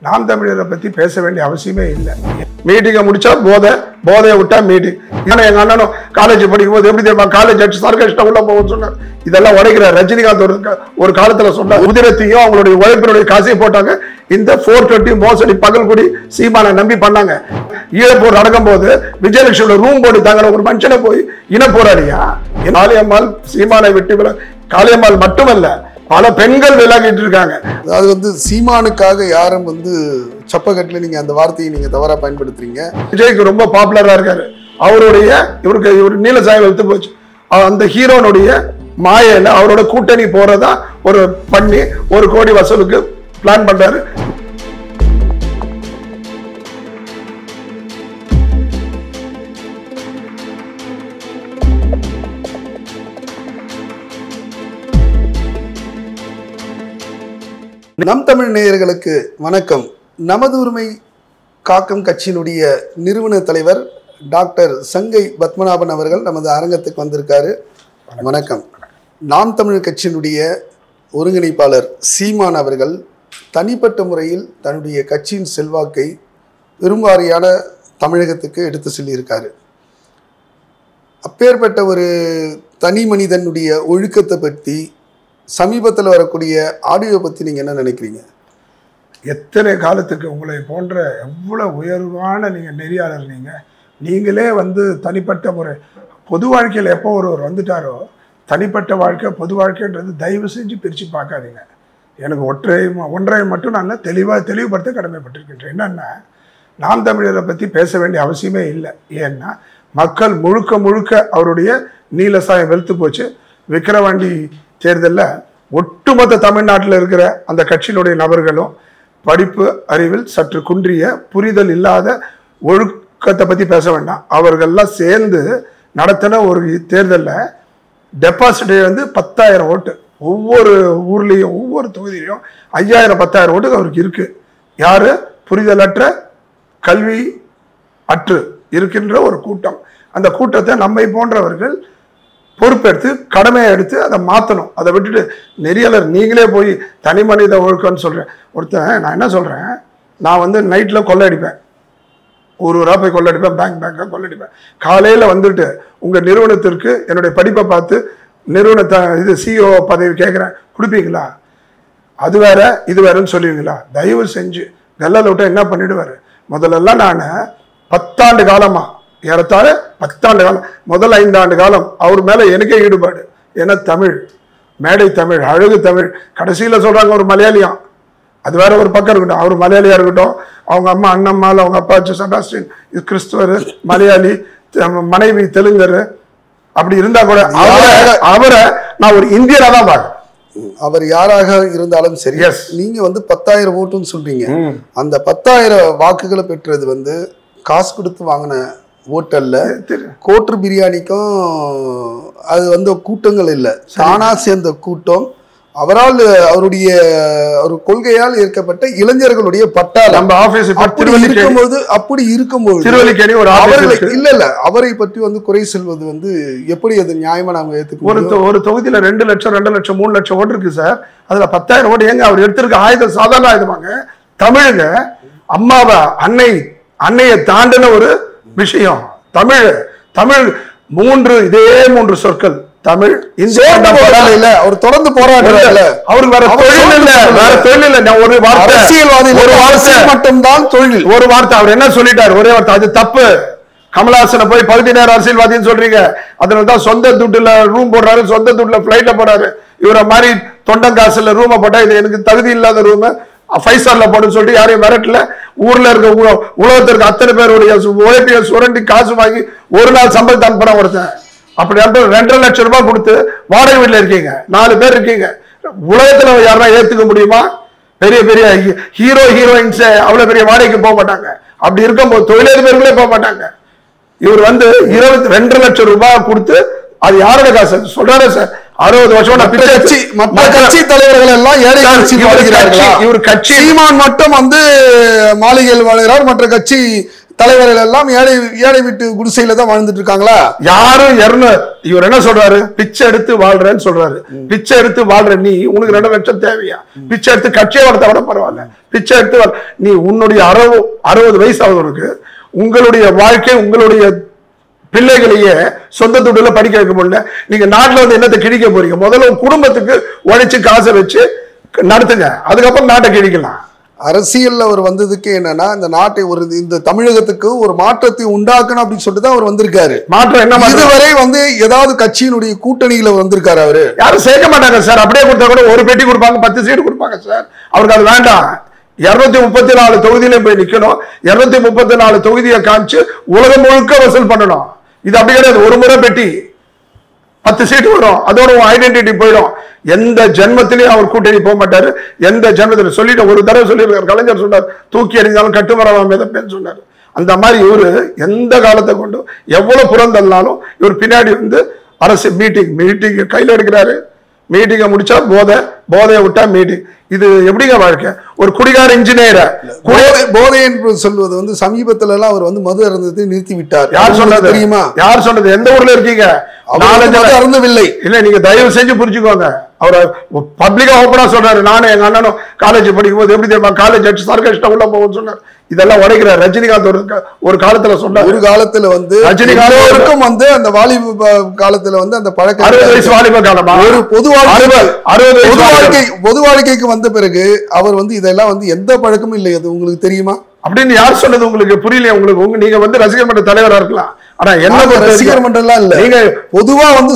நாம் தமிழரை பத்தி பேச வேண்டிய அவசியமே இல்லை. மீட்டிங்கை முடிச்சா போதையை விட்டா மீட்டிங். ஏன்னா எங்க அண்ணனும் காலேஜ் படிக்கும் போது எப்படி தெரியுமா, காலேஜ் அடிச்சு சர்க்கஷ்டம் உள்ள போகும்னு சொன்னார். இதெல்லாம் உடைக்கிற ரஜினிகாந்த் ஒரு காலத்துல சொன்னார். உதிரத்தையும் அவங்களுடைய உழைப்பினுடைய காசையும் போட்டாங்க. இந்த 420 மோசடி பகல்குடி சீமானை நம்பி பண்ணாங்க. ஈழப்போர் நடக்கும் போது விஜயலட்சுமி ரூம் போட்டு தாங்க ஒரு மனுஷனை போய் இன போராடியா. காளியம்மாள் சீமானை விட்டு காளியம்மாள் மட்டுமல்ல பல பெண்கள் விலகிட்டு இருக்காங்க. அதாவது வந்து சீமானுக்காக யாரும் வந்து சப்பக்கட்டில் நீங்க அந்த வார்த்தையை நீங்க தவறா பயன்படுத்துறீங்க. விஜய்க்கு ரொம்ப பாப்புலரா இருக்காரு. இவரு நீல சாயம் வெளுத்து போச்சு. அந்த ஹீரோனுடைய மாயையில அவரோட கூட்டணி போறதா ஒரு பண்ணி 1 கோடி வசூலுக்கு பிளான் பண்றாரு. நம் தமிழ் நேயர்களுக்கு வணக்கம். நமது உரிமை காக்கும் கட்சியினுடைய நிறுவன தலைவர் டாக்டர் சங்கை பத்மநாபன் அவர்கள் நமது அரங்கத்துக்கு வந்திருக்காரு. வணக்கம். நாம் தமிழ் கட்சியினுடைய ஒருங்கிணைப்பாளர் சீமான் அவர்கள் தனிப்பட்ட முறையில் தன்னுடைய கட்சியின் செல்வாக்கை பெரும்வாரியான தமிழகத்துக்கு எடுத்து சொல்லியிருக்காரு. அப்பேற்பட்ட ஒரு தனி மனிதனுடைய ஒழுக்கத்தை பற்றி சமீபத்தில் வரக்கூடிய ஆடியோ பற்றி நீங்கள் என்ன நினைக்கிறீங்க? எத்தனை காலத்துக்கு உங்களை போன்ற எவ்வளோ உயர்வான நெறியாளர் நீங்களே தனிப்பட்ட முறை பொது வாழ்க்கையில் எப்போ ஒருவர் வந்துட்டாரோ தனிப்பட்ட வாழ்க்கை பொது வாழ்க்கைன்றது தயவு செஞ்சு பிரித்து பார்க்காதீங்க. எனக்கு ஒன்றை மட்டும் நான் தெளிவுபடுத்த கடமைப்பட்டிருக்கின்றேன். என்னென்னா, நாம் தமிழரை பற்றி பேச வேண்டிய அவசியமே இல்லை. ஏன்னா மக்கள் முழுக்க அவருடைய நீலசாயம் வெளுத்து போச்சு. விக்கிரவாண்டி தேர்தலில் ஒட்டுமொத்த தமிழ்நாட்டில் இருக்கிற அந்த கட்சியினுடைய நபர்களும் படிப்பு அறிவில் சற்று குன்றிய புரிதல் இல்லாத ஒழுக்கத்தை பற்றி பேச வேண்டாம், அவர்கள்லாம் சேர்ந்து நடத்தின ஒரு தேர்தலில் டெபாசிட் 10,000 ஓட்டு. ஒவ்வொரு ஊர்லேயும் ஒவ்வொரு தொகுதியிலையும் 5,000 10,000 ஓட்டுக்கு அவருக்கு இருக்கு. யாரு? புரிதலற்ற கல்வி அற்று இருக்கின்ற ஒரு கூட்டம். அந்த கூட்டத்தை நம்மை போன்றவர்கள் பொறுப்பெடுத்து கடமையை எடுத்து அதை மாற்றணும். அதை விட்டுட்டு நெறியாளர் நீங்களே போய் தனி மனித ஒழுக்கம்னு சொல்கிறேன். நான் என்ன சொல்கிறேன், நான் நைட்டில் கொள்ளையடிப்பேன், ஊரூராக போய் கொள்ளையடிப்பேன், பேங்காக கொள்ளையடிப்பேன். காலையில் உங்கள் நிறுவனத்திற்கு என்னுடைய படிப்பை பார்த்து நிறுவனத்தை சிஇஓ பதவி கேட்குறேன், கொடுப்பீங்களா? அது வேற இது வேறன்னு சொல்லுவீங்களா? தயவு செஞ்சு கல்லால் விட்டால் என்ன பண்ணிடுவார். முதல்லலாம் நான் 10 ஆண்டு காலமாக ஏறத்தாழ 10 ஆண்டு காலம், முதல் 5 ஆண்டு காலம் அவர் மேலே எனக்கே ஈடுபாடு. ஏன்னா தமிழ், மேடை தமிழ், அழகு தமிழ். கடைசியில் சொல்கிறாங்க ஒரு மலையாளியாம், அது வேற ஒரு பக்கம் இருக்கட்டும். அவர் மலையாளியாக இருக்கட்டும், அவங்க அம்மா அண்ணம்மாள், அவங்க அப்பா செபாஸ்டின் இது கிறிஸ்துவர், மலையாளி, மனைவி தெலுங்கர், அப்படி இருந்தால் கூட அவரை நான் ஒரு இந்தியராக தான் பார்க்குறேன். அவர் யாராக இருந்தாலும் சரி. நீங்க 10,000 ஓட்டுன்னு சொல்றீங்க. அந்த 10,000 வாக்குகளை பெற்றது காசு கொடுத்து வாங்கின ஓட்டல்ல. கோட்ரு பிரியாணிக்கும் அது கூட்டங்கள் இல்லை, தானா சேர்ந்த கூட்டம். அவரால் அவருடைய ஒரு கொள்கையால் ஏற்கப்பட்ட இளைஞர்களுடைய பட்டாளம். நம்ம ஆபீஸ் அப்படி இருக்கும்போது இல்ல அவரை பற்றி குறை சொல்வது எப்படி அது நியாயமா நாம ஏத்துக்கணும்? ஒரு தொகுதியில 2 லட்சம் 2 லட்சம் 3 லட்சம் ஓட்டு இருக்கு சார். அதுல 10,000 ஓட்டு எங்க அவர் எடுத்திருக்க ஆயுதம் சாதாரண ஆயுதமாங்க. தமிழுங்க, அம்மாவை அன்னையை தாண்டின ஒரு விஷயம். தமிழ் இதே 3 சொற்கள். தமிழ் அவர் தொடர்ந்து போராடுறாரு. அவருக்கு வேற தொழில் இல்ல. ஒரு வார்த்தை அரசியல்வாதி மட்டும்தான் தொழில். ஒரு வார்த்தை அவர் என்ன சொல்லிட்டாரு, ஒரே வார்த்தை, அது தப்பு. கமலஹாசனை போய் பகுதி நேர அரசியல்வாதின்னு சொல்றீங்க. அதனாலதான் சொந்த துட்டுல ரூம் போடுறாரு, சொந்த துட்டுல பிளைட்ல போறாரு. இவரை மாதிரி தொண்டங்காசுல ரூமை போட்டா இது எனக்கு தகுதி இல்லாத ரூம் 5 ஸ்டார்ல போடுன்னு சொல்லிட்டு யாரையும் மிரட்டல. ஊர்ல இருக்க உலகத்திற்கு அத்தனை பேருடைய உழைப்பைய சுரண்டி காசு வாங்கி ஒரு நாள் சம்பளத்தை அனுப்புற ஒருத்தன். அப்படி 2.5 லட்சம் ரூபாய் கொடுத்து வாடகை வீட்டில் இருக்கீங்க, 4 பேர் இருக்கீங்க. உலகத்துல யாரா ஏத்துக்க முடியுமா? பெரிய பெரிய ஹீரோயின்ஸ் அவ்வளவு பெரிய வாடகைக்கு போக மாட்டாங்க. அப்படி இருக்கும்போது தொழிலதிபர்களே போக மாட்டாங்க. இவர் 2.5 லட்சம் ரூபாய் கொடுத்து, அது யாரோட காசு சொல்றாரு சார்? 60 வருஷம் கட்சி தலைவர்கள் எல்லாம் ஏழை இவர் கட்சி சீமான் மட்டும் மாளிகையில் வாழ்கிறார், மற்ற கட்சி தலைவர்கள் எல்லாம் ஏழை வீட்டு குடிசையில தான் வாழ்ந்துட்டு இருக்காங்களா? யாரும் இவர் என்ன சொல்றாரு? பிச்சை எடுத்து வாழ்றேன்னு சொல்றாரு. பிச்சை எடுத்து வாழ்ற நீ, உனக்கு 2 லட்சம் தேவையா? பிச்சை எடுத்து கட்சியை வளர்த்த விட பரவாயில்ல, பிச்சை எடுத்து நீ உன்னுடைய 60 வயசு ஆகுதுக்கு உங்களுடைய வாழ்க்கை, உங்களுடைய பிள்ளைகளையே சொந்த துட்டுல படிக்க வைக்க முடியல. நீங்க நாட்டுல வந்து என்னத்தை கிழிக்க போறீங்க? முதல்ல குடும்பத்துக்கு உழைச்சு காசை வச்சு நடத்துங்க, அதுக்கப்புறம் நாட்டை கிழிக்கலாம். அரசியல்ல அவர் வந்ததுக்கு என்னன்னா, இந்த நாட்டை இந்த தமிழகத்துக்கு ஒரு மாற்றத்தை உண்டாக்கணும் அப்படின்னு சொல்லிட்டு தான் அவர் வந்திருக்காரு. மாற்றம் என்ன? இதுவரை வந்து ஏதாவது கட்சியினுடைய கூட்டணியில வந்திருக்காரு அவரு? யாரும் சேர்க்க மாட்டாங்க சார். அப்படியே கொடுத்தா கூட ஒரு பெட்டி கொடுப்பாங்க, 10 சீட் கொடுப்பாங்க சார். அவருக்கு அது வேண்டாம். 234 தொகுதியில போய் நிக்கணும். 234 தொகுதியை காமிச்சு உலகம் முழுக்க வசூல் பண்ணணும். இது அப்படி கிடையாது. ஒரு முறை பெட்டி 10 சீட் வரும், அதோட ஐடென்டிட்டி போயிடும். எந்த ஜென்மத்திலையும் அவர் கூட்டணி போக மாட்டாரு. எந்த ஜென்மத்திலும் சொல்லிட்டு ஒரு தடவை சொல்லியிருக்காரு. கலைஞர் சொன்னார், தூக்கி எறிஞ்சாலும் கட்டுமரம் மிதப்பேன்னு சொன்னார். அந்த மாதிரி இவரு எந்த காலத்தை கொண்டும் எவ்வளவு புறந்தல்லாலும் இவர் பின்னாடி வந்து அரசு மீட்டிங் கையில் எடுக்கிறாரு. மீட்டிங்கை முடிச்சா போதையை விட்டா மீட்டிங். இது எப்படிங்க வாழ்க்கை? ஒரு குடிகார இன்ஜினியர் போதை என்று சொல்வது வந்து சமீபத்துல எல்லாம் அவர் வந்து மது அருந்ததை நிறுத்தி விட்டார். யார் சொன்னது தெரியுமா? யார் சொன்னது? எந்த ஊர்ல இருக்கீங்க? அருந்தவில்லை. இல்ல, நீங்க தயவு செஞ்சு புரிஞ்சுக்கோங்க. அவர் பப்ளிக்கா ஓப்பனா சொல்றாரு. நானும் எங்க அண்ணனும் காலேஜ் படிக்கும் போது எப்படி தெரியுமா, காலேஜ் சர்க்கஸ்ட உள்ள போகும்னு சொன்னார். இதெல்லாம் உடைக்கிறார். ரஜினிகாந்த் ஒரு காலத்துல சொன்னார். ஒரு காலத்துல வந்து ரஜினிகாந்துக்கும் வந்து அந்த வாலிப காலத்துல வந்து அந்த பழக்கம் 60 வயசு வாலிப காலமா, ஒரு பொது வாழ்க்கைக்கு வந்த பிறகு அவர் வந்து இதெல்லாம் வந்து எந்த பழக்கமும் இல்லை. அது உங்களுக்கு தெரியுமா? அப்படின்னு யார் சொன்னது? உங்களுக்கு புரியல? உங்களுக்கு நீங்க வந்து ரசிகர் மன்ற தலைவரா இருக்கலாம், ஆனா என்ன ரசிகர் மன்றம்லாம் இல்ல. நீங்க பொதுவா வந்து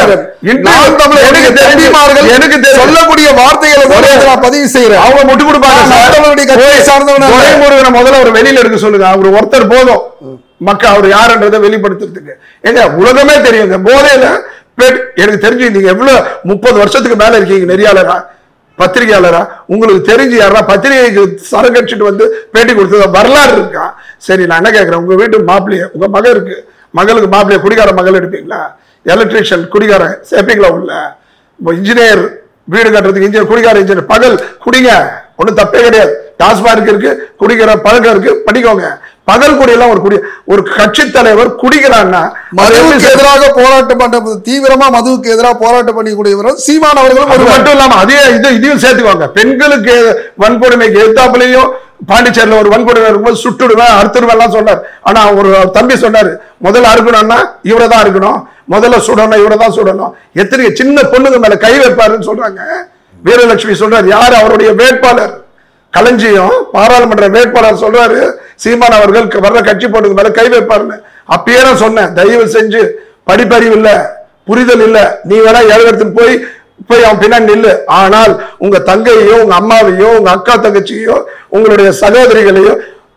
எனக்கு சொல்லக்கூடிய வார்த்தைகளை நான் பதிவு செய்யறேன். அவங்க முட்டு கொடுப்பாங்க. முதல்ல அவர் வெளியில எடுக்க சொல்லுங்க. அவர் ஒருத்தர் போதும் மக்கள் அவர் யாருன்றதை வெளிப்படுத்துறதுக்கு. எங்க உலகமே தெரியுங்க. போதையில எனக்கு தெரிஞ்சு நீங்க எவ்வளவு 30 வருஷத்துக்கு மேல இருக்கீங்க நெறியாளரா, பத்திரிகையாளரா, உங்களுக்கு தெரிஞ்சு யாரா பத்திரிகைக்கு சரக்கடிச்சுட்டு வந்து பேட்டி கொடுத்தது வரலாறு இருக்கா? சரி, நான் என்ன கேட்கிறேன், உங்க வீட்டு மாப்பிள்ளைய, உங்க மக இருக்கு, மகளுக்கு மாப்பிள்ளைய குடிகார மகள் எடுப்பீங்களா? எலக்ட்ரிஷியன் குடிகார சேர்ப்பீங்களா? உள்ள இன்ஜினியர் வீடு கட்டுறதுக்கு இன்ஜினியர் குடிகார இன்ஜினியர் பகல் குடிங்க, ஒன்றும் தப்பே கிடையாது. டாஸ்மார்க் இருக்கு, குடிக்கிற பழக்கம் இருக்கு, பண்ணிக்கோங்க. பகல் குடியெல்லாம் ஒரு கட்சி தலைவர் குடிக்கிறான்னா மதுவுக்கு எதிராக போராட்டம் பண்ற, தீவிரமா மதுவுக்கு எதிராக போராட்டம் பண்ணிக்கூடியவரும் சீமான் அவர்களும். அது மட்டும் இல்லாம இதையும் சேர்த்துக்குவாங்க. பெண்களுக்கு வன்கொடுமைக்கு எதிர்த்தாப்புலையும் பாண்டிச்சேரியில் ஒரு வன்கொடுமை இருக்கும்போது சுட்டுடுவேன் அறுத்துடுவேன் சொன்னார். ஆனா ஒரு தம்பி சொன்னாரு, முதல்ல அறுக்கணும்னா இவரை தான் இருக்கணும், முதல்ல சுடணும் இவரை தான் சுடணும். எத்தனை சின்ன பொண்ணுங்க மேல கை வைப்பாருன்னு சொல்றாங்க. வீரலட்சுமி சொல்றாரு, யாரு அவருடைய வேட்பாளர் களஞ்சியம் பாராளுமன்ற வேட்பாளர் சொல்றாரு, சீமான் அவர்கள் வர்ற கட்சி பொண்ணுங்க மேல கை வைப்பாருன்னு. அப்பயே நான் சொன்னேன், தயவு செஞ்சு படிப்பறிவு இல்ல, புரிதல் இல்ல, நீ வேணா ஏழகத்துக்கு போய் அவன் பின்னாடி நில்லு. ஆனால் உங்க தங்கையோ, உங்க அம்மாவையோ, உங்க அக்கா தங்கச்சியோ, உங்களுடைய சகோதரிகளையோ,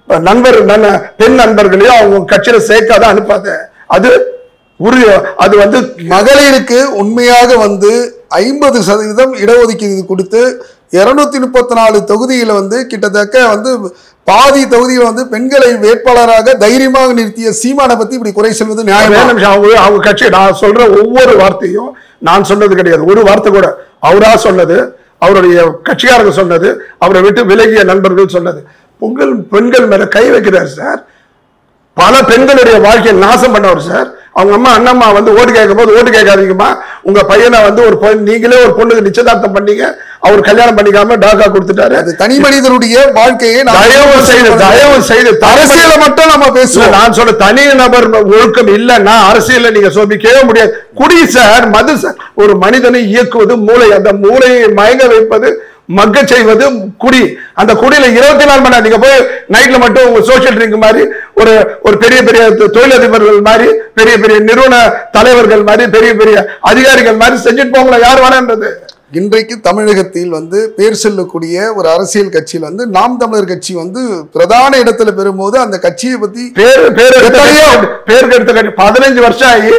பெண் நண்பர்களையோ அவங்க கட்சியில சேர்க்காத அனுப்பாத. அது அது வந்து மகளிருக்கு உண்மையாக வந்து 50% இடஒதுக்கீடு கொடுத்து 234 தொகுதியில வந்து கிட்டத்தட்ட வந்து பாதி தொகுதியில் வந்து பெண்களை வேட்பாளராக தைரியமாக நிறுத்திய சீமானை பத்தி இப்படி குறை சொல்வது நியாயமா? அவங்க கட்சி நான் சொல்ற ஒவ்வொரு வார்த்தையும் நான் சொன்னது கிடையாது. ஒரு வார்த்தை கூட அவரா சொன்னது, அவருடைய கட்சிக்காரங்க சொன்னது, அவரை விட்டு விலகிய நண்பர்கள் சொன்னது. பெண்கள் மேல கை வைக்கிறார் சார். பல பெண்களுடைய வாழ்க்கையை நாசம் பண்ணவர் சார். அவங்க அம்மா அண்ணம்மா வந்து ஓட்டு கேட்கும் போது, ஓட்டு கேட்காதீங்கம்மா, உங்க பையனை வந்து நீங்களே ஒரு பொண்ணுக்கு நிச்சயதார்த்தம் பண்ணீங்க, அவர் கல்யாணம் பண்ணிக்காம டாக்கா கொடுத்துட்டாரு. அது தனி மனிதனுடைய வாழ்க்கையை தயவு செய்து அரசியலை மட்டும் நம்ம பேசுவோம். நான் சொல்ற தனி நபர் ஒழுக்கம் இல்லைன்னா அரசியல நீங்க சோபிக்கவே முடியாது. குடி சார், மது சார், ஒரு மனிதனை இயக்குவது மூளை, அந்த மூளையை மயங்க வைப்பது, மக்க செய்வது குடி. அந்த குடியில 24 மணி நேரம் நீங்க போய் நைட்ல மட்டும் உங்க சோசியல் ட்ரிங்க் மாதிரி ஒரு பெரிய பெரிய தொழிலதிபர்கள் மாதிரி, பெரிய பெரிய நிறுவன தலைவர்கள் மாதிரி, பெரிய பெரிய அதிகாரிகள் மாதிரி செஞ்சுட்டு போங்களா, யார் வேணான்றது. இன்றைக்கு தமிழகத்தில் வந்து பேர் சொல்லக்கூடிய ஒரு அரசியல் கட்சியில் வந்து நாம் தமிழர் கட்சி வந்து பிரதான இடத்துல பெறும்போது அந்த கட்சியை பத்தி பேருக்கு எடுத்த கட்சி 15 வருஷம் ஆகி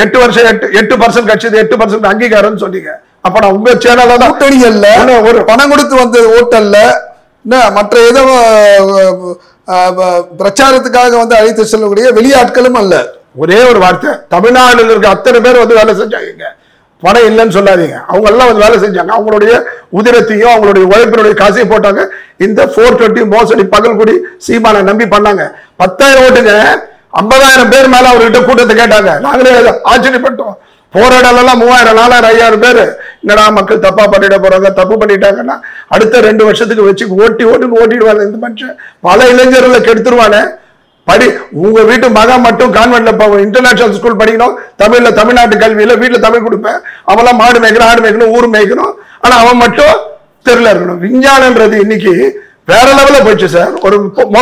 8% கட்சி 8% அங்கீகாரம் சொன்னீங்க. அப்ப நான் உங்க சேனல்ல தான் கூட்டணிகள்ல ஒரு பணம் கொடுத்து வந்த ஓட்டல்ல மற்ற ஏதோ பிரச்சாரத்துக்காக வந்து அழைத்து செல்லக்கூடிய வெளியாட்களும் அல்ல. ஒரே ஒரு வார்த்தை, தமிழ்நாடுல இருக்க அத்தனை பேர் வந்து வேலை செஞ்சாங்க. பணம் இல்லைன்னு சொல்லாதீங்க. அவங்க எல்லாம் வந்து வேலை செஞ்சாங்க. அவங்களுடைய உதிரத்தையும் அவங்களுடைய உழைப்பினுடைய காசையும் போட்டாங்க. இந்த 420 மோசடி பகல்குடி சீமானை நம்பி பண்ணாங்க. 10,000 ஓட்டுங்க, 50,000 பேர் மேல அவர்கிட்ட கூட்டத்தை கேட்டாங்க. நாங்களே ஆச்சரியப்பட்டோம். போராடலாம் 3,000 4,000 5,000 பேர். என்னடா மக்கள் தப்பா பண்ணிட போறாங்க, தப்பு பண்ணிட்டாங்கன்னா அடுத்த 2 வருஷத்துக்கு வச்சு ஓட்டிடுவாங்க. இந்த மனுஷன் பல இளைஞர்களை கெடுத்துருவானே. உங்க வீட்டு மகன் மட்டும் கான்வென்ட்ல இன்டர்நேஷனல் ஸ்கூல் படிக்கணும், தமிழ்நாட்டு கல்வியில வீட்டுல தமிழ் கொடுப்பேன். அவெல்லாம் மாடு மேய்க்கணும், ஆடு மேய்க்கணும், ஊர் மேய்க்கணும். ஆனா அவன் மட்டும் தெருல இருக்கணும். விஞ்ஞானன்றது இன்னைக்கு வேற லெவல்ல போயிடுச்சு சார். ஒரு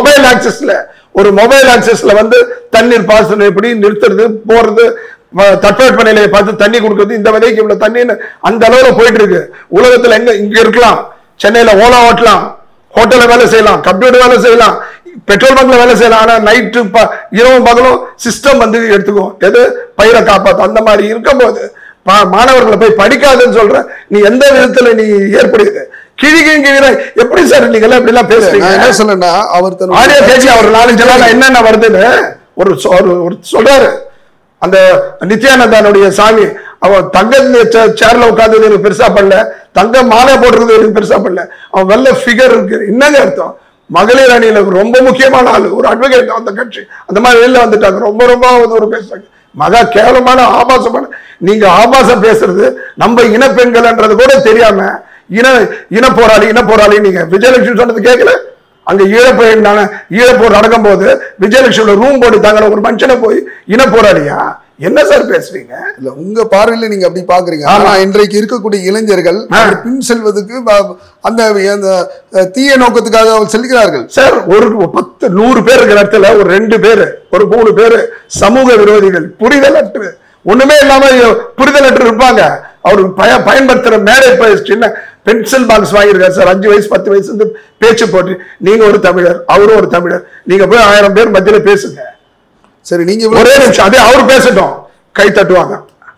மொபைல் ஆக்சஸ்ல வந்து தண்ணீர் பாசனம் எப்படி நிறுத்துறது, போறது, தட்பவெட்ப நிலையை பார்த்து தண்ணி கொடுக்கறது, இந்த விலைக்கு இவ்வளவு தண்ணின்னு அந்த அளவுல போயிட்டு இருக்கு. உலகத்துல இங்க இருக்கலாம், சென்னையில ஓலா ஓட்டலாம், ஹோட்டல்ல வேலை செய்யலாம், கம்ப்யூட்டர் வேலை செய்யலாம், பெட்ரோல் பங்க்ல வேலை செய்யலாம். ஆனா நைட்டு இரவும் பகலும் சிஸ்டம் வந்து எடுத்துக்கும், எது பயிரை காப்பாத்து. அந்த மாதிரி இருக்கும் போது மாணவர்களை போய் படிக்காதுன்னு சொல்ற நீ எந்த விதத்துல நீ ஏற்படுது கிழிகிற எப்படி சார் நீங்க எல்லாம் இப்படி எல்லாம் பேசுறீங்க? என்ன சொன்னா அவர் ஆடியோ பேசி அவர் 4 நாள் என்னென்ன வருதுன்னு ஒரு சொல்றாரு. அந்த நித்யானந்தானுடைய சாமி அவன் தங்க சேர்ல உட்கார்ந்தது எனக்கு பெருசா பண்ணல, தங்க மாலை போடுறது எனக்கு பெருசா பண்ணல, அவன் வெள்ள ஃபிகர் இருக்கு. என்னங்க அர்த்தம்? மகளிர் அணியில ரொம்ப முக்கியமான ஆளு, ஒரு அட்வொகேட் அந்த கட்சி அந்த மாதிரி வெளில வந்துட்டாங்க. ரொம்ப ஒரு பேசுறாங்க. மகா கேவலமான ஆபாசமான. நீங்க ஆபாசம் பேசுறது நம்ம இனப்பெண்கள்ன்றது கூட தெரியாம இன போராளி நீங்க விஜயலட்சுமி சொன்னது கேட்கல. அங்க ஈழப்போர் நடக்கும் போது விஜயலட்சுமியோட ரூம் போட்டு தாங்க ஒரு மனுஷனை போய் இன போராளியா? என்ன சார் பேசுறீங்க? இல்ல உங்க பார்வையில நீங்க அப்படி பாக்குறீங்க. ஆனா இன்றைக்கு இருக்கக்கூடிய இளைஞர்கள் பின் செல்வதற்கு அந்த தீய நோக்கத்துக்காக அவர் செல்கிறார்கள் சார். ஒரு 10-100 பேர் இருக்கிற இடத்துல ஒரு 2 பேர் ஒரு 3 பேர் சமூக விரோதிகள், புரிதலற்று ஒண்ணுமே இல்லாம புரிதலற்று இருப்பாங்க. அவரு பயன்படுத்துற மேடை சின்ன பென்சில் பாக்ஸ் வாங்கியிருக்காரு சார். 5 வயசு 10 வயசு பேச்சு போட்டு நீங்க ஒரு தமிழர், அவரும் ஒரு தமிழர், நீங்க போய் 1000 பேர் மத்தியில பேசுங்க. சரி, நீங்க ஒரே நிமிஷம் அதே அவர் பேசட்டும், கை தட்டுவாங்க.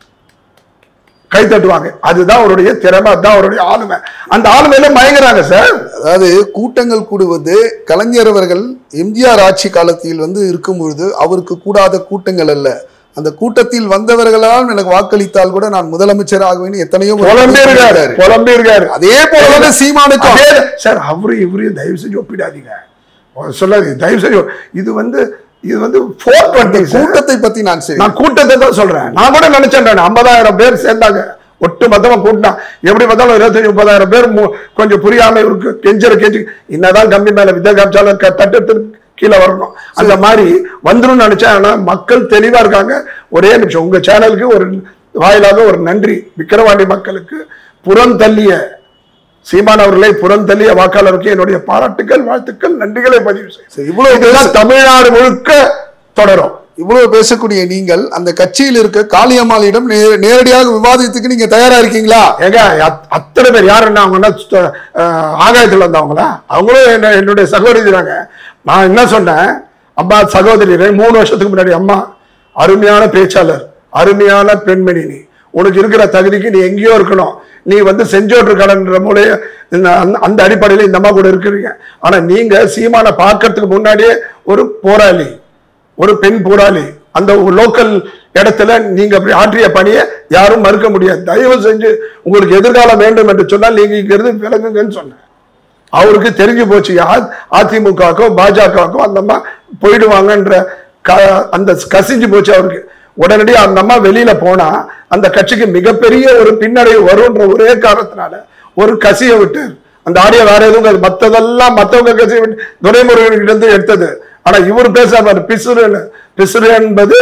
அதுதான் அவருடைய திறமை, அதுதான் அவருடைய ஆளுமை. அந்த ஆளுமையில மயங்குறாங்க சார். அதாவது கூட்டங்கள் கூடுவது கலைஞர் அவர்கள் எம்ஜிஆர் ஆட்சி காலத்தில் வந்து இருக்கும்பொழுது அவருக்கு கூடாத கூட்டங்கள் அல்ல, அந்த கூட்டத்தில் வந்தவர்களால் எனக்கு வாக்களித்தால் கூட நான் முதலமைச்சர் ஆகுவேன் எத்தனையோ புலம்பி இருக்காரு. அதே போல சீமானுக்கு சார் அவரு இவரையும் தயவு செஞ்சு ஒப்பிடாதீங்க, சொல்லாதீங்க தயவு செஞ்சு. இது வந்து 420 கூட்டத்தை பத்தி நான் கூட்டத்தை தான் சொல்றேன். நான் கூட நினைச்சேன் 50,000 பேர் சேர்ந்தாங்க ஒட்டு மொத்தமா கூட்டினா எப்படி பார்த்தாலும் 25-30,000 பேர் கொஞ்சம் புரியாம இருக்கு. கெஞ்சி என்னதான் கம்பி மேல வித்தை காமிச்சாலும் தட்டு கீழே வரணும். அந்த மாதிரி வந்துடும் நினைச்சேன். ஆனா மக்கள் தெளிவா இருக்காங்க. ஒரே நிமிஷம் உங்க சேனலுக்கு ஒரு வாயிலாக ஒரு நன்றி. விக்கிரவாண்டி மக்களுக்கு புறந்தள்ளிய சீமான் அவர்களை புறந்தள்ளிய வாக்காளருக்கு என்னுடைய பாராட்டுக்கள், வாழ்த்துக்கள், நன்றிகளை பதிவு செய்ய. இவ்வளவு தமிழ்நாடு முழுக்க தொடரும். இவ்வளவு பேசக்கூடிய நீங்கள் அந்த கட்சியில் இருக்க காளியம்மாளிடம் நேரடியாக விவாதத்துக்கு நீங்க தயாரா இருக்கீங்களா? ஏங்க அத்தனை பேர் யாரு என்ன அவங்க ஆகாயத்தில் வந்தவங்களா? அவங்களும் என்னுடைய சகோதரி தாங்க. நான் என்ன சொன்னேன், அம்மா சகோதரி 3 வருஷத்துக்கு முன்னாடி, அம்மா அருமையான பேச்சாளர், அருமையான பெண்மணி, நீ உனக்கு இருக்கிற தகுதிக்கு நீ எங்கேயோ இருக்கணும், நீ வந்து செஞ்சோற்று கடன்ற மூலைய அந்த அடிப்படையில் இந்த அம்மா கூட இருக்கிறீங்க. ஆனா நீங்க சீமானை பார்க்கறதுக்கு முன்னாடியே ஒரு போராளி, ஒரு பெண் போராளி, அந்த லோக்கல் இடத்துல நீங்க அப்படி ஆற்றிய பணியை யாரும் மறுக்க முடியாது. தயவு செஞ்சு உங்களுக்கு எதிர்காலம் வேண்டும் என்று சொன்னால் நீங்க இங்க இருந்து விலகுங்கன்னு சொன்னேன். அவருக்கு தெரிஞ்சு போச்சு அதிமுகக்கோ பாஜகவுக்கோ அந்த அம்மா போயிடுவாங்கன்ற அந்த கசிஞ்சு போச்சு அவருக்கு. உடனடியாக அந்த அம்மா வெளியில போனா அந்த கட்சிக்கு மிகப்பெரிய ஒரு பின்னடைவு வரும்ன்ற ஒரே காரணத்தினால ஒரு கசியை விட்டு அந்த ஆடியோ வேற எதுவும் மற்றதெல்லாம் மற்றவங்க கசியை விட்டு துரைமுருகன்கிட்ட இருந்து எடுத்தது. ஆனா இவர் பேசாம பிசுறு என்பது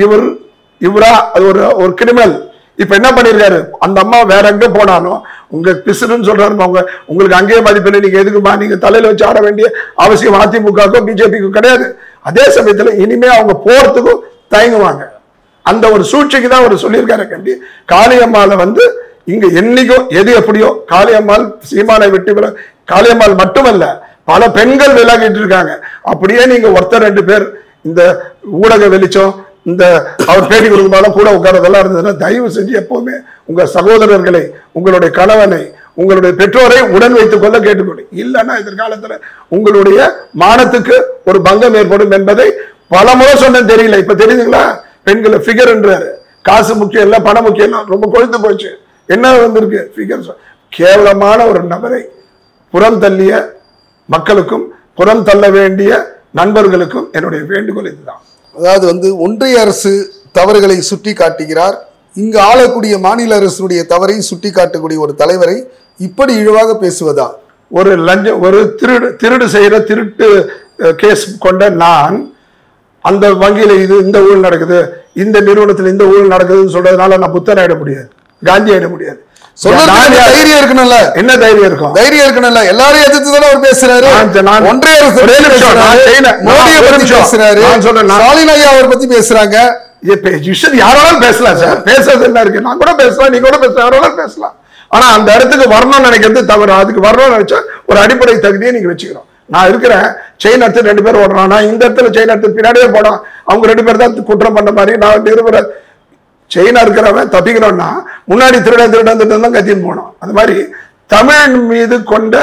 இவரா அது ஒரு கிரிமினல். இப்ப என்ன பண்ணிருக்காரு, அந்த அம்மா வேற எங்க போனாலும் உங்க பிசுறுன்னு சொல்றாரு, உங்களுக்கு அங்கேயே மதிப்பில்லை, நீங்க எதுக்குமா நீங்க தலையில வச்சு ஆட வேண்டிய அவசியம் அதிமுகக்கோ பிஜேபிக்கும் கிடையாது. அதே சமயத்துல இனிமே அவங்க போறதுக்கும் தயங்குவாங்க. அந்த ஒரு சூழ்ச்சிக்கு தான் அவர் சொல்லியிருக்காரு. கண்டி காளியம்மாளை வந்து இங்க என்னைக்கும் எது எப்படியோ காளியம்மாள் சீமானை விட்டு காளியம்மாள் மட்டுமல்ல பல பெண்கள் விலகிட்டு இருக்காங்க. அப்படியே நீங்க ஒருத்தர் 2 பேர் இந்த ஊடக வெளிச்சம் இந்த அவர் பேட்டி கொடுக்கும்போது கூட உட்காரதெல்லாம் இருந்ததுன்னா தயவு செஞ்சு எப்பவுமே உங்க சகோதரர்களை, உங்களுடைய கணவனை, உங்களுடைய பெற்றோரை உடன் வைத்துக் கொள்ள கேட்டுக்கொண்டு, இல்லைன்னா எதிர்காலத்துல உங்களுடைய மானத்துக்கு ஒரு பங்கம் ஏற்படும் என்பதை பல முறை சொன்ன தெரியல. இப்ப தெரியுதுங்களா? பெண்களை ஃபிகர் என்றாரு, காசு முக்கியம் இல்லை, பணம் முக்கியம் இல்லை, ரொம்ப கொழுத்து போச்சு. என்ன வந்திருக்கு ஃபிகர்ஸ்? கேவலமான ஒரு நபரை புறம் தள்ளிய மக்களுக்கும் புறம் தள்ள வேண்டிய நண்பர்களுக்கும் என்னுடைய வேண்டுகோள் இதுதான். அதாவது வந்து ஒன்றிய அரசு தவறுகளை சுட்டி காட்டுகிறார், இங்கு ஆளக்கூடிய மாநில அரசுடைய தவறை சுட்டி காட்டக்கூடிய ஒரு தலைவரை இப்படி இழிவாக பேசுவதா? ஒரு லஞ்சம், ஒரு திருடு செய்யற திருட்டு கேஸ் கொண்ட நான் அந்த வங்கியில இந்த ஊழல் நடக்குது, இந்த நிறுவனத்தில் இந்த ஊழல் நடக்குதுன்னு சொல்றதுனால நான் புத்தன் ஆயிட முடியாது, காந்தி ஆயிட முடியாது. தைரியம் இருக்கணும்ல. என்ன தைரியம் இருக்கும்? தைரியம் இருக்கணும்ல. எல்லாரும் எதிர்த்து தானே அவர் பேசுறாரு. ஒன்றிய அரசு பேசுறாரு, ஸ்டாலின் ஐயா அவர் பத்தி பேசுறாங்க. யாராலும் பேசலாம் சார், பேசுறது என்ன இருக்கு? நான் கூட பேசலாம், நீ கூட பேசலாம், யாராலும் பேசலாம். ஆனா அந்த இடத்துக்கு வரணும்னு நினைக்கிறது தவறு. அதுக்கு வரணும்னு நினைச்சா ஒரு அடிப்படை தகுதியை நீங்க வச்சுக்கிறோம். நான் இருக்கிறேன், செயின் எடுத்து 2 பேர் ஓடுறான், நான் இந்த இடத்துல செயின் எடுத்து பின்னாடியே போனோம், அவங்க 2 பேர் தான் குற்றம் பண்ண மாதிரி நான் நிரூபர செயினா இருக்கிறவன் தப்பிக்கணும்னா முன்னாடி திருடன் தான் கத்தின்னு போனோம். அது மாதிரி தமிழ் மீது கொண்ட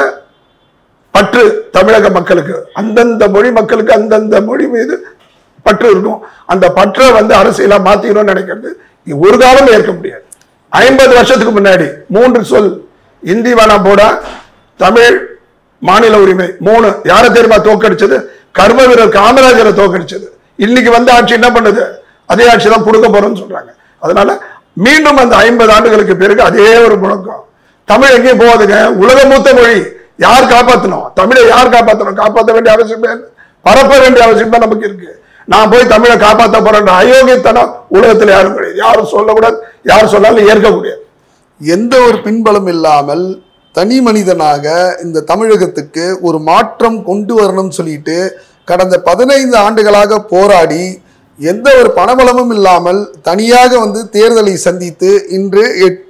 பற்று தமிழக மக்களுக்கு, அந்தந்த மொழி மக்களுக்கு அந்தந்த மொழி மீது பற்று இருக்கும். அந்த பற்றை அரசியலா மாத்திக்கணும்னு நினைக்கிறது ஒரு காலம் ஏற்க முடியாது. 50 வருஷத்துக்கு முன்னாடி 3 சொல், இந்தி வேணா போட, தமிழ், மாநில உரிமை 3 யாரை தெரியுமா தோக்கடிச்சது? கர்ம வீரர் காமராஜரை தோக்கடிச்சது. இன்னைக்கு ஆட்சி என்ன பண்ணுது? அதே ஆட்சி தான் கொடுக்க போறோம்னு சொல்றாங்க. அதனால மீண்டும் அந்த 50 ஆண்டுகளுக்கு பிறகு அதே ஒரு முழக்கம். தமிழ் எங்கேயும் போகாதுங்க, உலக மூத்த மொழி. யார் காப்பாற்றணும்? தமிழை யார் காப்பாற்றணும்? காப்பாற்ற வேண்டிய அவசியம், பரப்ப வேண்டிய அவசியம் தான் நமக்கு இருக்கு. நான் போய் தமிழை காப்பாற்ற போறேன் அயோக்கியத்தனம் உலகத்தில் யாரும் கிடையாது. யாரும் சொல்லக்கூடாது, யார் சொன்னாலும் ஏற்கக்கூடியது. எந்த ஒரு பின்பலம் இல்லாமல் தனி மனிதனாக இந்த தமிழகத்துக்கு ஒரு மாற்றம் கொண்டு வரணும்னு சொல்லிட்டு கடந்த 15 ஆண்டுகளாக போராடி எந்த ஒரு பணபலமும் இல்லாமல் தனியாக தேர்தலை சந்தித்து இன்று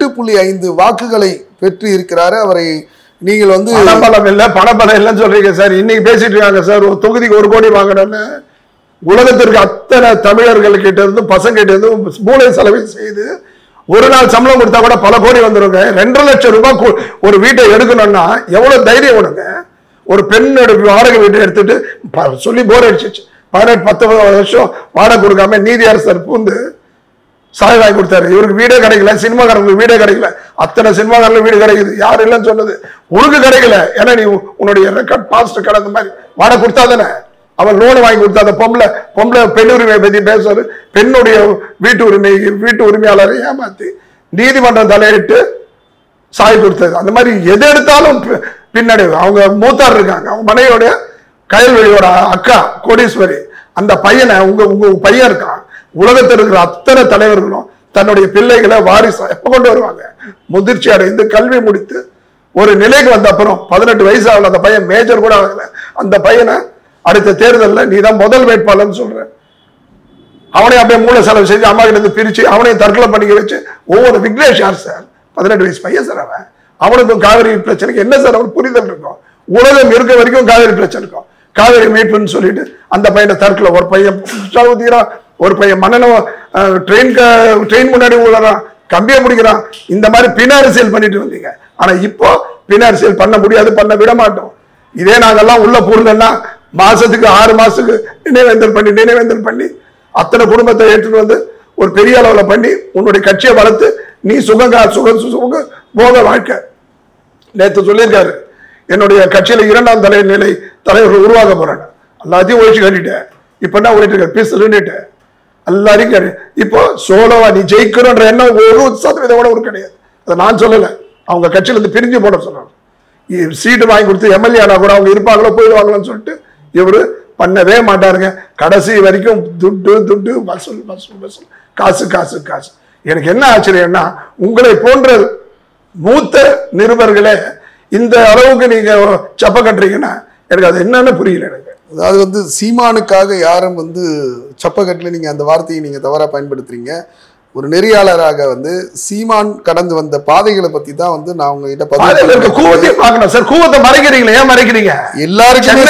8.5 வாக்குகளை பெற்று இருக்கிறாரு. அவரை நீங்கள் பணபலம் இல்லை, பணபலம் இல்லைன்னு சொல்றீங்க சார். இன்னைக்கு பேசிட்டு இருக்காங்க சார், ஒரு தொகுதிக்கு 1 கோடி வாங்கணும்னு. உலகத்திற்கு அத்தனை தமிழர்கள் கிட்ட இருந்து பசங்க கிட்ட இருந்து மூளை செலவு செய்து ஒரு நாள் சம்பளம் கொடுத்தா கூட பல கோடி வந்துருங்க. 2.5 லட்சம் ரூபாய் ஒரு வீட்டை எடுக்கணும்னா எவ்வளவு தைரியம் வேணுங்க? ஒரு பெண்ணோட வாடகை வீட்டை எடுத்துட்டு சொல்லி போர் அடிச்சிச்சு. 18-19 வருஷம் வாடகை கொடுக்காம நீதி அரசர் பூந்து சாய் வாங்கி கொடுத்தாரு. இவருக்கு வீடே கிடைக்கல, சினிமாக்காரங்களுக்கு வீடே கிடைக்கல. அத்தனை சினிமாக்காரங்களுக்கு வீடு கிடைக்குது, யாரும் இல்லைன்னு சொன்னது. உனக்கு கிடைக்கல, ஏன்னா நீ உன்னுடைய ரெக்கார்ட் பாஸ்ட் கடந்த மாதிரி வாடகை கொடுத்தா தானே. அவன் லோன் வாங்கி கொடுத்தா அந்த பொம்பளை பெண் உரிமையை பத்தி பேசுறாரு. பெண்ணுடைய வீட்டு உரிமையாளரை ஏமாத்தி நீதிமன்றம் தலையிட்டு சாய் கொடுத்தது. அந்த மாதிரி எது எடுத்தாலும் பின்னாடி அவங்க மூத்தார் இருக்காங்க. அவங்க மனைவியோட கயல்வெளியோட அக்கா கோடீஸ்வரி, அந்த பையனை உங்க பையன் இருக்கான். உலகத்தில் இருக்கிற அத்தனை தலைவர்களும் தன்னுடைய பிள்ளைகளை வாரிசா எப்ப கொண்டு வருவாங்க? முதிர்ச்சி அடைந்து கல்வி முடித்து ஒரு நிலைக்கு வந்த அப்புறம் 18 வயசு ஆகல, அந்த பையன் மேஜர் கூட ஆகல. அந்த பையனை அடுத்த தேர்தலில் நீ தான் முதல் வேட்பாளர்னு சொல்ற. அவனை அப்படியே மூளை செலவு செஞ்சு அம்மா கிட்ட இருந்து பிரிச்சு அவனையும் தற்கொலை பண்ணிக்க வச்சு ஒவ்வொரு விக்னேஷ் யார் சார்? 18 வயசு பையன் சார். அவனுக்கும் காவிரி பிரச்சனைக்கு என்ன சார் அவனுக்கு புரிதல் இருக்கும்? உலகம் இருக்க வரைக்கும் காவிரி பிரச்சனை இருக்கும். காவிரி மீட்புன்னு சொல்லிட்டு அந்த பையனை தற்கொலை, ஒரு பையன் ஊத்திக்கிறான், ஒரு பையன் மன்னன ட்ரெயின் முன்னாடி உள்ளறான், கம்பியை முடிக்கிறான். இந்த மாதிரி பின் அரசியல் பண்ணிட்டு வந்தீங்க. ஆனா இப்போ பின் அரசியல் பண்ண முடியாது, பண்ண விட மாட்டோம். இதே நாங்கெல்லாம் உள்ள பூர்லன்னா மாசத்துக்கு 6 மாசத்துக்கு நினைவேந்தல் பண்ணி அத்தனை குடும்பத்தை எடுத்துட்டு ஒரு பெரிய அளவுல பண்ணி உன்னுடைய கட்சியை வளர்த்து நீ சுக போக வாழ்க்கை. நேற்று சொல்லியிருக்காரு, என்னுடைய கட்சியில 2ஆம் நிலை தலைவர்கள் உருவாக்க போறாங்க. எல்லாத்தையும் ஒழிச்சு கட்டிட்டேன். இப்ப என்ன ஓடிட்டு இருக்க பேசுறேன்னுட்டு எல்லாரையும் இப்போ சோலோவா நீ ஜெயிக்கிறோன்ற எண்ணம் 1% கூட ஒரு கிடையாது. அதை நான் சொல்லல, அவங்க கட்சியில இருந்து பிரிஞ்சு போட சொல்றாங்க. சீட்டு வாங்கி கொடுத்து எம்எல்ஏ ஆனா கூட அவங்க இருப்பாங்களோ போயிடுவாங்களோன்னு சொல்லிட்டு இவரு பண்ணவே மாட்டாருங்க. கடைசி வரைக்கும் துட்டு வசூல் காசு காசு காசு. எனக்கு என்ன ஆச்சரியம்னா, உங்களை போன்ற மூத்த நிருபர்களே இந்த அளவுக்கு நீங்க சப்ப கட்டுறீங்கன்னா எனக்கு அது என்னன்னு புரியல எனக்கு. அதாவது சீமானுக்காக யாரும் சப்பக்கட்டில் நீங்க அந்த வார்த்தையை நீங்க தவறா பயன்படுத்துறீங்க. ஒரு நெறியாளராக சீமான் கடந்து வந்த பாதைகளை பத்தி தான் நான் உங்ககிட்ட கூவத்தையும் பார்க்கணும் சார். கூவத்தை மறைக்கிறீங்களா? ஏன் மறைக்கிறீங்க? எல்லாருக்கும்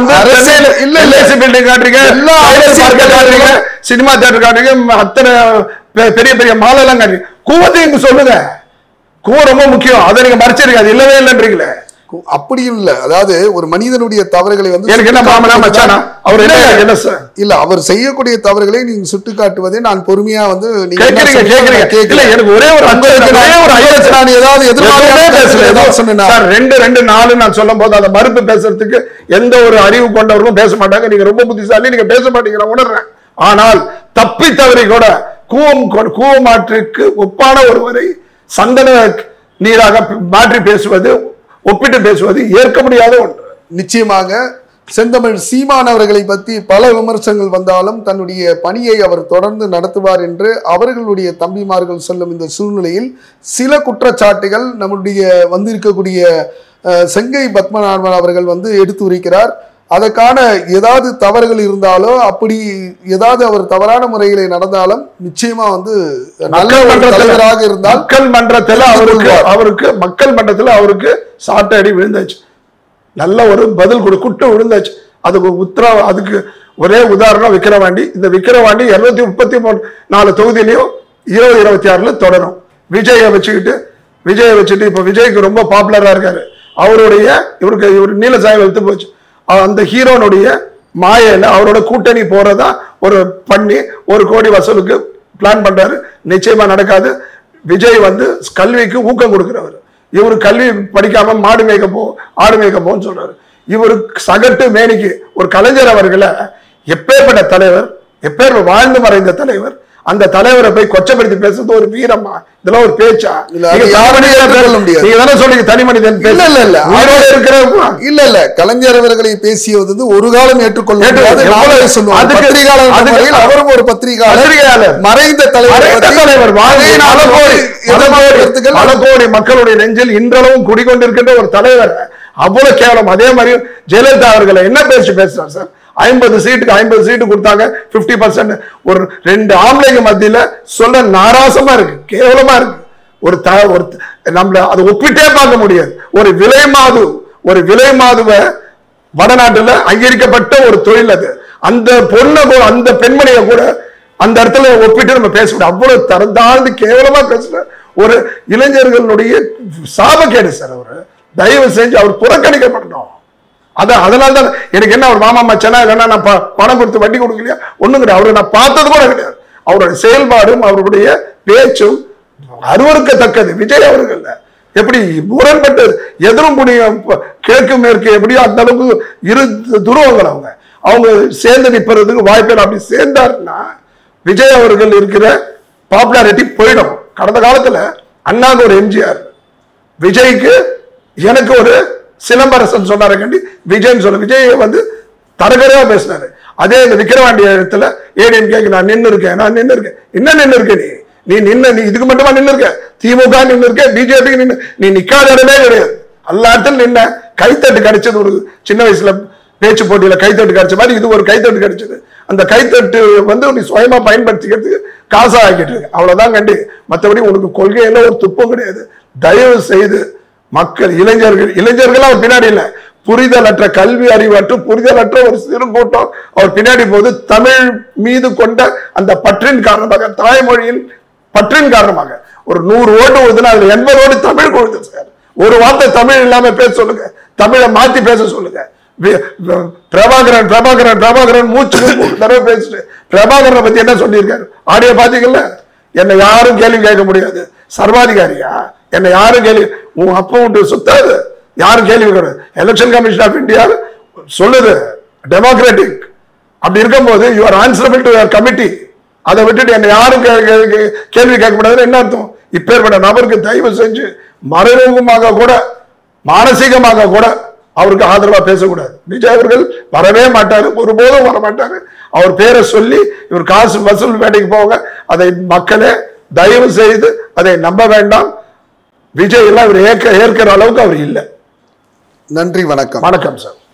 சினிமா தியேட்டர் காட்டுறீங்க, அத்தனை பெரிய பெரிய மாலை எல்லாம் காட்டுறீங்க. கூவத்தை இங்க சொல்லுங்க. கூவ ரொம்ப முக்கியம், அதை நீங்க மறைச்சிருக்க. அது இல்லவே இல்லைன்றீங்களே. அப்படியும் இல்ல, அதாவது ஒரு மனிதனுடைய தவறுகளை வந்து எனக்கு என்ன மாமனா மச்சானா அவர் என்ன சார் இல்ல, அவர் செய்யக்கூடிய தவறுகளை நீங்க சுட்டி காட்டுவதை நான் பொறுமையா வந்து கேக்குறீங்க. எனக்கு ஒரே ஒரு நான் ஏதாவது எதிர்பார்க்க சொன்னேன் சார். 2-4 நான் சொல்லும் போது அதை மறுப்பு பேசுறதுக்கு எந்த ஒரு அறிவு கொண்டவர்களும் பேச மாட்டாங்க. நீங்க ரொம்ப புத்திசாலி, நீங்க பேச மாட்டீங்க, நான் உணர்றேன். ஆனால் தப்பி தவறி கூட கூவமாற்றுக்கு ஒப்பான ஒருவரை சந்தன நீராக மாற்றி பேசுவது, ஒப்பிட்டு பேசுவது ஏற்க முடியாத ஒன்று. நிச்சயமாக செந்தமிழ் சீமான் அவர்களை பற்றி பல விமர்சனங்கள் வந்தாலும் தன்னுடைய பணியை அவர் தொடர்ந்து நடத்துவார் என்று அவர்களுடைய தம்பிமார்கள் சொல்லும் இந்த சூழ்நிலையில் சில குற்றச்சாட்டுகள் நம்முடைய வந்திருக்கக்கூடிய செங்கை பத்மநாபன் அவர்கள் வந்து எடுத்து உரைக்கிறார். அதற்கான ஏதாவது தவறுகள் இருந்தாலோ அப்படி ஏதாவது அவர் தவறான முறைகளை நடந்தாலும் நிச்சயமா வந்து நல்ல தலைவராக இருந்தால் மக்கள் மன்றத்தில் அவருக்கு சாட்டை அடி விழுந்தாச்சு, நல்ல ஒரு பதில் குட்டு விழுந்தாச்சு. அதுக்கு ஒரே உதாரணம் விக்கிரவாண்டி. இந்த விக்கிரவாண்டி 234 தொகுதியிலையும் 2026 தொடரும். விஜயை வச்சுட்டு இப்ப விஜய்க்கு ரொம்ப பாப்புலரா இருக்காரு. இவரு நீல சாயம் வெளுத்து போச்சு. அந்த ஹீரோனுடைய மாயையில அவரோட கூட்டணி போறதா ஒரு பண்ணி 1 கோடி வசூலுக்கு பிளான் பண்றாரு. நிச்சயமா நடக்காது. விஜய் வந்து கல்விக்கு ஊக்கம் கொடுக்கிறவர். இவரு கல்வி படிக்காம ஆடு மேய்க்க போன்னு சொல்றாரு. இவரு சகட்டு மேனிக்கு ஒரு கலைஞர் அவர்களை எப்பேற்பட்ட தலைவர், வாழ்ந்து மறைந்த தலைவர், அந்த தலைவரை போய் கொச்சப்படுத்தி பேசுறது ஒரு வீரமா? இதெல்லாம் ஒரு பேச்சா? நீங்க தனி மனிதன் இல்ல கலைஞர் அவர்களை பேசியது ஒரு காலம் ஏற்றுக்கொள்ள அவரும் ஒரு பத்திரிகையாளர், மறைந்த தலைவர், பல கோடி மக்களுடைய நெஞ்சில் இன்றளவும் குடிக்கொண்டிருக்கின்ற ஒரு தலைவர் அவ்வளவு கேவலம். அதே மாதிரி ஜெயலலிதா அவர்களை என்ன பேசுறார் சார்? 50 சீட்டு கொடுத்தாங்க, 50%. ஒரு 2 ஆம்பளைங்க மத்தியில சொல்ல நாராசமா இருக்கு, கேவலமா இருக்கு. நம்மள அதை ஒப்பிட்டே பார்க்க முடியாது. ஒரு விலை மாதுவை வடநாட்டுல அங்கீகரிக்கப்பட்ட ஒரு தொழில் அது. அந்த அந்த பெண்மணியை கூட அந்த இடத்துல ஒப்பிட்டு நம்ம பேச முடியும். அவ்வளவு தரந்தாழ்ந்து கேவலமா பேசுற ஒரு இளைஞர்களுடைய சாபக்கேடு சார். அவரு தயவு செஞ்சு அவர் புறக்கணிக்கப்படணும். அதனால்தான் எனக்கு என்ன ஒரு மாமா மச்சனா இல்லைன்னா நான் பணம் கொடுத்து வட்டி கொடுக்கலையா ஒண்ணும் கிடையாது. அவரை நான் பார்த்தது கூட கிடையாது. அவருடைய செயல்பாடும் அவருடைய பேச்சும் அருவருக்கத்தக்கது. விஜய் அவர்கள் எப்படி முரண்பட்டு எதிரும் முடியும், கிழக்கு மேற்கு எப்படியோ அந்த அளவுக்கு இரு துருவங்கள் அவங்க சேர்ந்து நிற்பதுக்கு வாய்ப்பு. அப்படி சேர்ந்தாருன்னா விஜய் அவர்கள் இருக்கிற பாப்புலாரிட்டி போயிடும். கடந்த காலத்துல அண்ணாக்கு ஒரு எம்ஜிஆர், விஜய்க்கு எனக்கு ஒரு சிலம்பரசன் சொன்னாரு கண்டி விஜய்னு சொல்ல. விஜய் வந்து தரகரையா பேசினாரு. அதே இந்த விக்கிரவாண்டி இடத்துல ஏடிஎம்கேக்கு நான் நின்று இருக்கேன். என்ன நின்று இருக்க? நீ இதுக்கு மட்டுமா நின்று இருக்க? திமுக நின்று இருக்க, பிஜேபிக்கு நின்று, நீ நிக்காத இடமே கிடையாது. எல்லா இடத்துல நின்ன. கைத்தட்டு கிடைச்சது ஒரு சின்ன வயசுல பேச்சு போட்டியில கைத்தட்டு கிடைச்ச மாதிரி இது ஒரு கைத்தட்டு கிடைச்சது. அந்த கைத்தட்டு வந்து நீ சுயமா பயன்படுத்திக்கிறதுக்கு காசா ஆக்கிட்டு இருக்கு. அவ்வளவுதான் கண்டி. மற்றபடி உனக்கு கொள்கையில ஒரு துப்பம் கிடையாது. தயவு செய்து மக்கள் இளைஞர்கள் அவர் பின்னாடி இல்ல, புரிதலற்ற கல்வி அறிவற்ற புரிதலற்ற ஒரு சிறு கூட்டம் அவர் பின்னாடி போது தமிழ் மீது கொண்ட அந்த பற்றின் காரணமாக, தாய்மொழியின் பற்றின் காரணமாக ஒரு 100 ஓட்டு வருதுன்னா அதுல 80 ஓட்டு தமிழ் கொழுது சார். ஒரு வார்த்தை தமிழ் இல்லாம பேச சொல்லுங்க, தமிழை மாத்தி பேச சொல்லுங்க. பிரபாகரன் மூச்சு தடவை பேசிட்டு பிரபாகரனை பத்தி என்ன சொல்லியிருக்காரு? ஆடியோ பாத்தீங்கல்ல? என்னை யாரும் கேள்வி கேட்க முடியாது. சர்வாதிகாரியா? என்னை யாரும் கேள்வி, உன் அப்பா விட்டு சுத்தாது, யாரும் கேள்வி கிடையாது. எலெக்ஷன் கமிஷன் ஆஃப் இந்தியா சொல்லுது டெமோக்ராட்டிக். அப்படி இருக்கும்போது you are answerable to your committee. அதை விட்டுட்டு என்னை யாரும் கேள்வி கேட்க முடியாது என்ன அர்த்தம்? இப்பேற்பட்ட நபருக்கு தயவு செஞ்சு மறைமுகமாக கூட மானசீகமாக கூட அவருக்கு ஆதரவா பேசக்கூடாது. விஜய் அவர்கள் வரவே மாட்டாரு, ஒருபோதும் வர மாட்டாரு. அவர் பேரை சொல்லி இவர் காசு வசூல் வேட்டைக்கு போவாங்க. அதை மக்களே தயவு செய்து அதை நம்ப வேண்டாம். விஜய் எல்லாம் இவர் ஏற்கிற அளவுக்கு அவர் இல்லை. நன்றி, வணக்கம். வணக்கம் சார்.